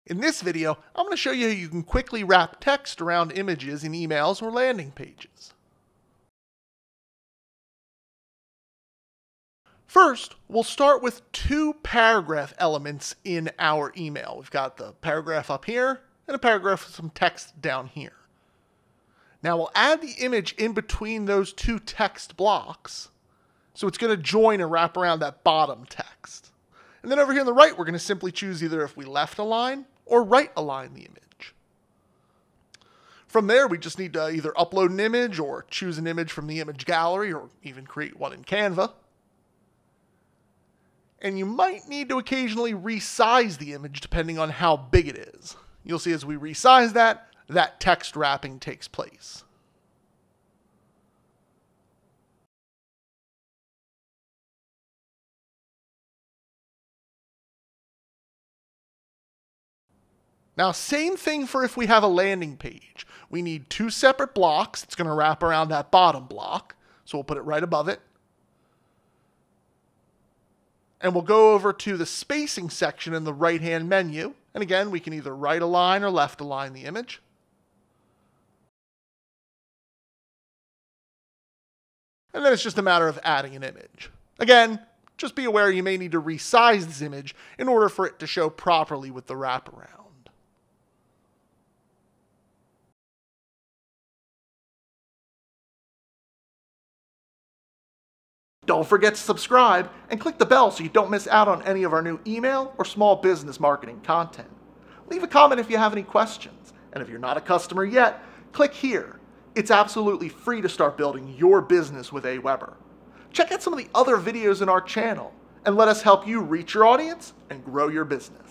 In this video, I'm going to show you how you can quickly wrap text around images in emails or landing pages. First, we'll start with two paragraph elements in our email. We've got the paragraph up here and a paragraph with some text down here. Now we'll add the image in between those two text blocks, so it's going to join and wrap around that bottom text. And then over here on the right, we're going to simply choose either if we left align or right align the image. From there, we just need to either upload an image or choose an image from the image gallery or even create one in Canva. And you might need to occasionally resize the image depending on how big it is. You'll see as we resize that text wrapping takes place. Now, same thing for if we have a landing page. We need two separate blocks. It's going to wrap around that bottom block. So we'll put it right above it. And we'll go over to the spacing section in the right-hand menu. And again, we can either right align or left align the image. And then it's just a matter of adding an image. Again, just be aware you may need to resize this image in order for it to show properly with the wraparound. Don't forget to subscribe and click the bell so you don't miss out on any of our new email or small business marketing content. Leave a comment if you have any questions. And if you're not a customer yet, click here. It's absolutely free to start building your business with AWeber. Check out some of the other videos in our channel and let us help you reach your audience and grow your business.